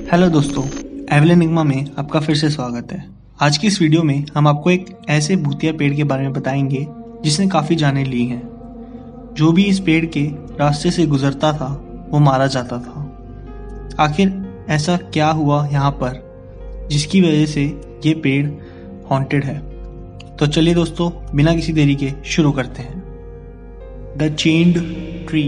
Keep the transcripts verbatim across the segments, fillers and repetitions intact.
Hello दोस्तों, evil enigma में आपका फिर से स्वागत है। आज की इस वीडियो में हम आपको एक ऐसे भूतिया पेड़ के बारे में बताएंगे जिसने काफ़ी जानें ली हैं। जो भी इस पेड़ के रास्ते से गुजरता था वो मारा जाता था। आखिर ऐसा क्या हुआ यहाँ पर जिसकी वजह से ये पेड़ हॉन्टेड है? तो चलिए दोस्तों, बिना किसी देरी के शुरू करते हैं। The chained tree.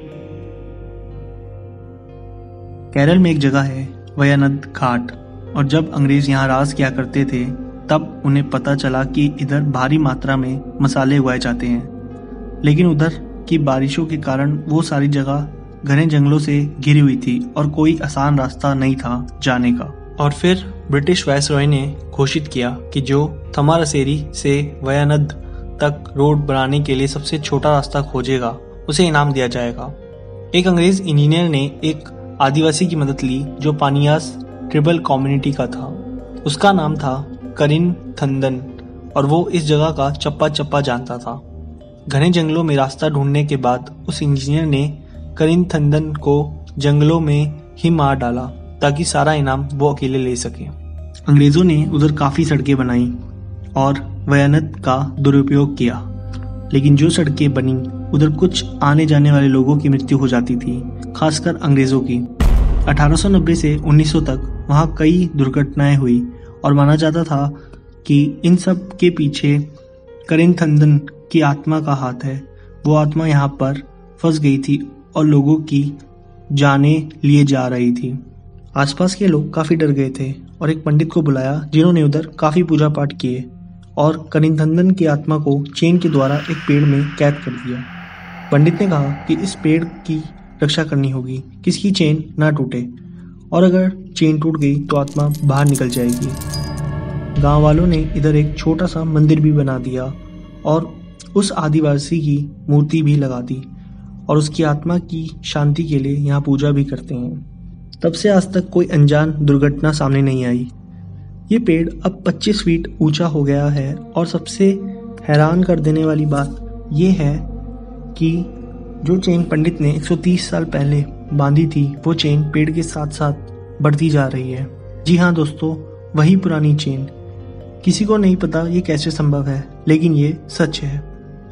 केरल में एक जगह है वयानद घाट, और जब अंग्रेज यहाँ राज किया करते थे तब उन्हें पता चला कि इधर भारी मात्रा में मसाले उगाए जाते हैं। लेकिन उधर की बारिशों के कारण वो सारी जगह घने जंगलों से घिरी हुई थी और कोई आसान रास्ता नहीं था जाने का। और फिर ब्रिटिश वायसरॉय ने घोषित किया कि जो थमारसेरी से वयानद तक रोड बनाने के लिए सबसे छोटा रास्ता खोजेगा उसे इनाम दिया जाएगा। एक अंग्रेज इंजीनियर ने एक आदिवासी की मदद ली जो पानियास ट्रिबल कम्युनिटी का था। उसका नाम था करिन थंदन और वो इस जगह का चप्पा चप्पा जानता था। घने जंगलों में रास्ता ढूंढने के बाद उस इंजीनियर ने करिन थंदन को जंगलों में ही मार डाला ताकि सारा इनाम वो अकेले ले सके। अंग्रेजों ने उधर काफ़ी सड़कें बनाई और वयानद का दुरुपयोग किया, लेकिन जो सड़कें बनी उधर कुछ आने जाने वाले लोगों की मृत्यु हो जाती थी, खासकर अंग्रेजों की। अठारह सौ नब्बे से उन्नीस सौ तक वहाँ कई दुर्घटनाएं हुई और माना जाता था कि इन सब के पीछे करिन थंदन की आत्मा का हाथ है। वो आत्मा यहाँ पर फंस गई थी और लोगों की जानें लिए जा रही थी। आसपास के लोग काफ़ी डर गए थे और एक पंडित को बुलाया जिन्होंने उधर काफ़ी पूजा पाठ किए और करिन थंदन की आत्मा को चेन के द्वारा एक पेड़ में कैद कर दिया। पंडित ने कहा कि इस पेड़ की रक्षा करनी होगी, किसकी चेन ना टूटे, और अगर चेन टूट गई तो आत्मा बाहर निकल जाएगी। गांव वालों ने इधर एक छोटा सा मंदिर भी बना दिया और उस आदिवासी की मूर्ति भी लगा दी और उसकी आत्मा की शांति के लिए यहाँ पूजा भी करते हैं। तब से आज तक कोई अनजान दुर्घटना सामने नहीं आई। ये पेड़ अब पच्चीस फीट ऊंचा हो गया है और सबसे हैरान कर देने वाली बात यह है कि जो चेन पंडित ने एक सौ तीस साल पहले बांधी थी वो चेन पेड़ के साथ साथ बढ़ती जा रही है। जी हाँ दोस्तों, वही पुरानी चेन। किसी को नहीं पता ये कैसे संभव है, लेकिन ये सच है।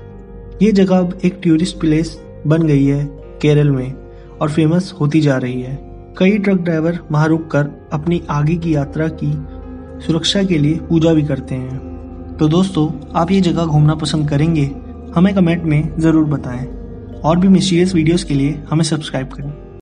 ये जगह अब एक टूरिस्ट प्लेस बन गई है केरल में और फेमस होती जा रही है। कई ट्रक ड्राइवर वहाँ रुक कर अपनी आगे की यात्रा की सुरक्षा के लिए पूजा भी करते हैं। तो दोस्तों, आप ये जगह घूमना पसंद करेंगे? हमें कमेंट में ज़रूर बताएं और भी मिस्टीरियस वीडियोस के लिए हमें सब्सक्राइब करें।